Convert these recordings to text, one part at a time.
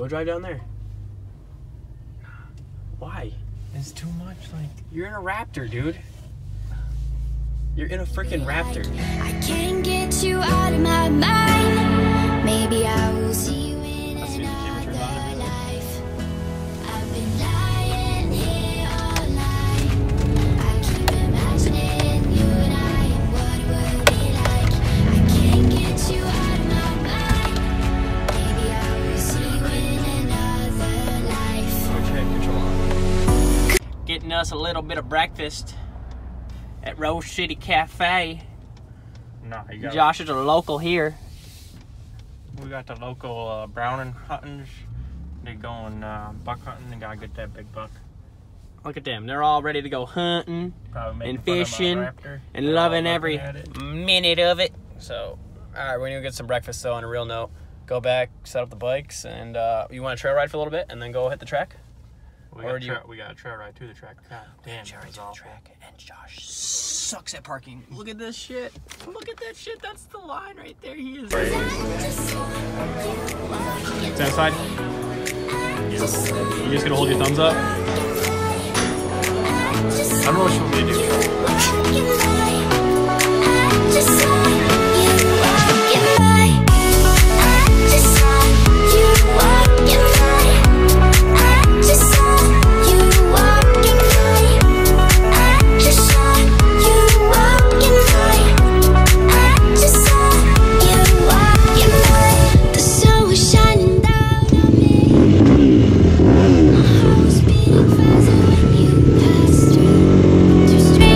Go drive down there. Why? It's too much, like... You're in a Raptor, dude. You're in a freaking Raptor. I can't get you out of my mind. Maybe I will see you in another life. I've been lying here all night. I keep imagining you and I and what it would be like. I can't get you out of my mind. Maybe I will see you in another life. Getting us a little bit of breakfast at Rose City Cafe. Nah, you got... Josh is a local here. We got the local browning hunters. They're going buck hunting. They gotta get that big buck. Look at them. They're all ready to go hunting Probably and making fun of my fishing Raptor. and They're loving all every looking at it. minute of it. So, alright, we're gonna get some breakfast though on a real note. Go back, set up the bikes, and you want to trail ride for a little bit and then go hit the track? We got a trail ride to the track. God damn, Trail ride that's to the awful. track. And Josh sucks at parking. Look at this shit. Look at that shit. That's the line right there. He is. Stand aside. You just gonna hold your thumbs up? I don't know what you want me to do. Just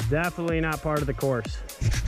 Definitely not part of the course.